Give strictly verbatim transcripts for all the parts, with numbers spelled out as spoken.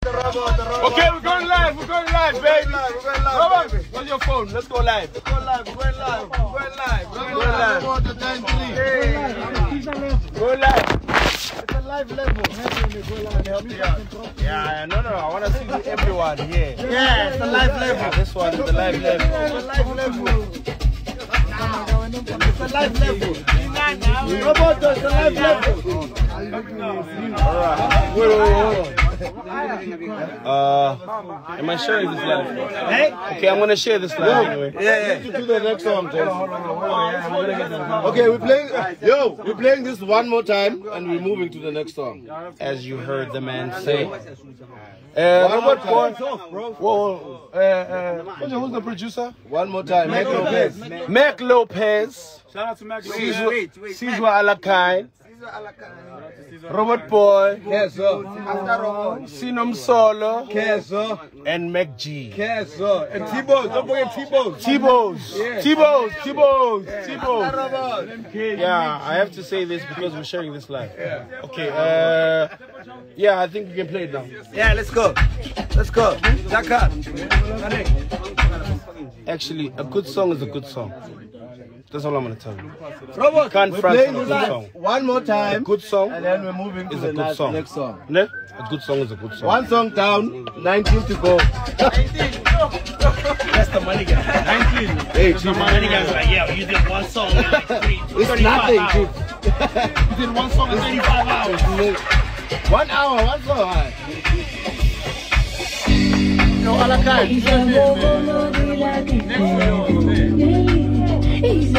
Okay, we're going live. We're going live, baby. We're going live. Robert, where's your phone? Let's go live. Let's go live. We're going live. We're going live. We're going live. Go live. It's a live level. Yeah, no, no. I want to see everyone here. Yeah, it's a live level. Yeah, this one is the live level. It's a live level. It's a live level. Robert, it's a live level. Alright. Wait, wait, wait, hold on. Uh, am I sharing this live? Hey? Okay, I'm gonna share this live anyway. Yeah, yeah. To do the next song, Jess. Okay, we're playing. Yo, we're playing this one more time, and we're moving to the next song. As you heard the man say. Uh, Robert Paul. Whoa, uh, uh, who's the producer? One more time. Mac Lopez. Mac Lopez. Shout out to Mac Lopez. Caesar Alakine. Robert Paul, Keso, Sinom Solo, Keso, and MacG. Keso, and T-Bows, don't forget T-Bows. T-Bows, T-Bows, T-Bows, T-Bows. Yeah, I have to say this because we're sharing this live. Okay, uh, yeah, I think we can play it now. Yeah, let's go. Let's go. Actually, a good song is a good song. That's all I'm going to tell you. Robert, can't front a good song. One more time. A good song and then we're moving to the next song. next song. Ne? A good song is a good song. One song down, nineteen to go. nineteen. That's the money guy. nineteen. Hey, Chief. The money guy's like, yeah, you did one song in like three, it's nothing, Chief. You did one song in thirty-five hours. One hour, one song. No, Alakine. Hey!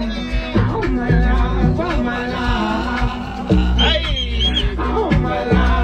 Oh my God.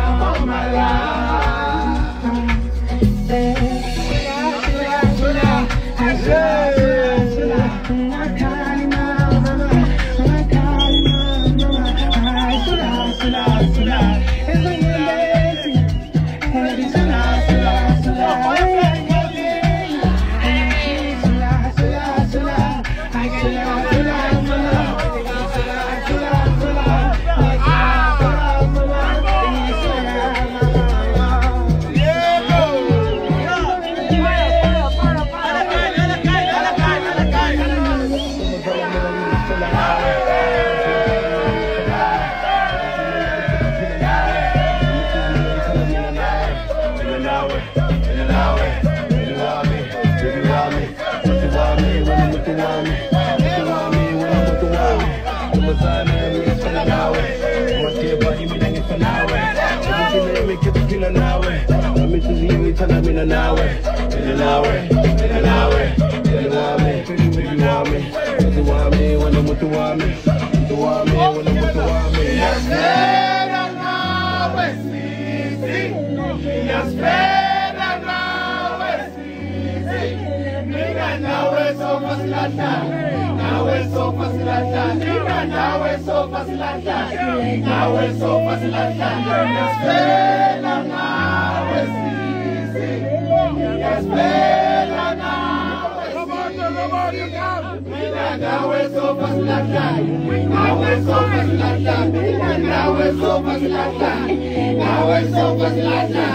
mina nawe. Nami tuziwe tana mina nawe. Mina nawe, mina nawe. Mina wame, mina wame. Mutu wame, wana mutu wame. Mutu wame, wana mutu wame. Espera nawe sisi. Espera nawe sisi. Mina nawe sofa silata. Nawe sofa silata. Mina nawe sofa silata. Nawe sofa silata. Espera nawe sisi. Espera nawe sisi. Mina nawe sofa silata. Nawe sofa silata. Mina nawe sofa silata. Nawe sofa silata.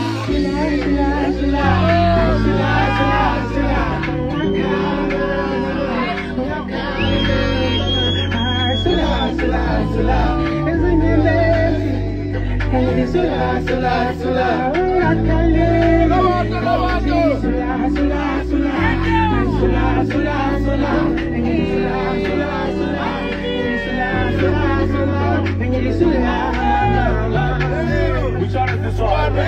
We started this song.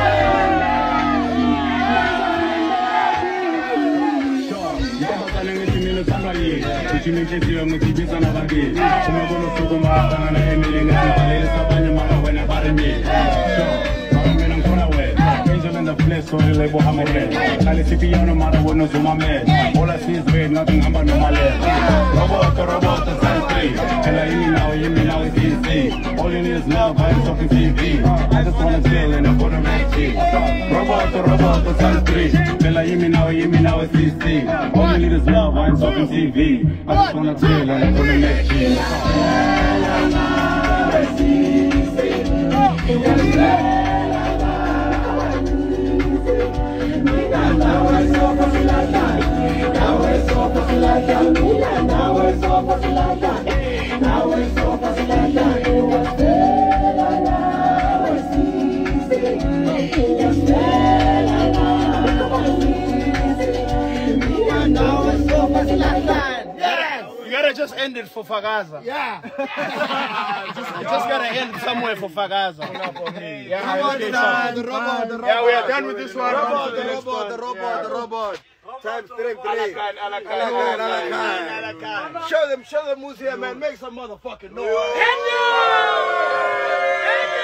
Sorry, label hammer. Kali city no matter what no zoom man. All I see is red, nothing I'm no my left. Robot, robot, the time three. Tell I you now, you now it's easy. All you need is love, I'm talking T V. I just wanna chill and I'm gonna make cheese. Robot, robot, the time three. Tell I you now, you now it's easy. All you need is love, I'm talking T V. I just wanna chill and I'm gonna make cheese. You gotta just end it for Fagaza. Yeah. just, just gotta end somewhere for Fagaza. Yeah, Robot, the robot, the robot. yeah, we are done with this one. Robot, the robot, the robot, the robot. Times three, three. Alakine, Alakine, Alakine, Alakine. Show them, show them who's here, man. Make some motherfucking noise.